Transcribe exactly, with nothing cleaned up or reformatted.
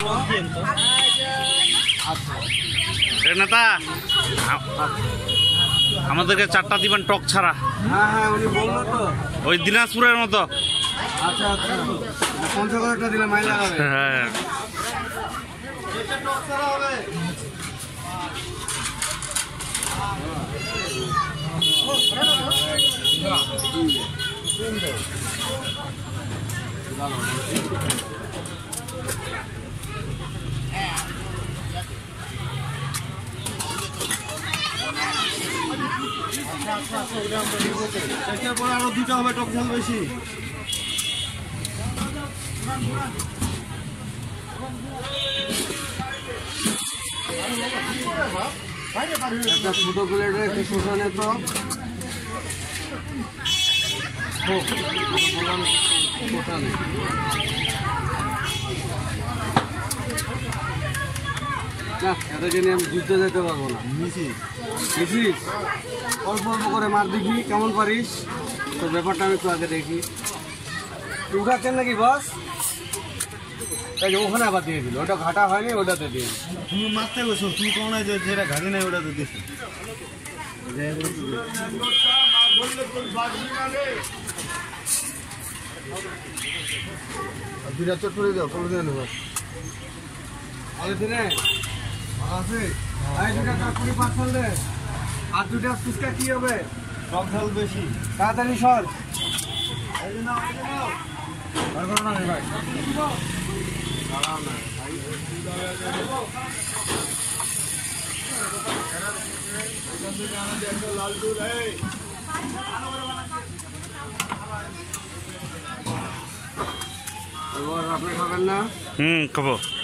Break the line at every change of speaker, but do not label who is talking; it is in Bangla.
নেতা আমাদেরকে চারটা দিবেন টক ছাড়া।
হ্যাঁ হ্যাঁ উনি বললো তো
ওই দিনাজপুরের মতো।
আচ্ছা আচ্ছা পঞ্চাশ একটা দিলে মাইল লাগাবে।
হ্যাঁ
এটার পরে আরো দুটো হবে টক ঝাল বেশি। একটা ছোটো প্লেটের একটু শোষণে তো এটাকে নিয়ে আমি যুদ্ধে যেতে পারবো না। মিশিস মিশিস অল্প অল্প করে মার দেখি কেমন পারিস। তো ব্যাপারটা আমি একটু আগে দেখি। উঠাচ্ছেন নাকি বস? তাই ওখানে আবার দিয়ে দিল, ওটা ঘাটা হয়নি ওটাতে দিয়ে।
তুমি মারতে গেছো, তুমি কোন যে যেটা ঘাটি নাই ওটাতে দিছো।
দুটা চট করে দাও, করে দিয়ে নেবো। আগে দিনে আছে দুটা কাকুরি পাঁচশো দে। আর দুটা ফুচকা কি হবে?
টক ঝাল বেশি।
তাড়াতাড়ি সর। ভাই আপনি খাবেন না?
হুম খাবো।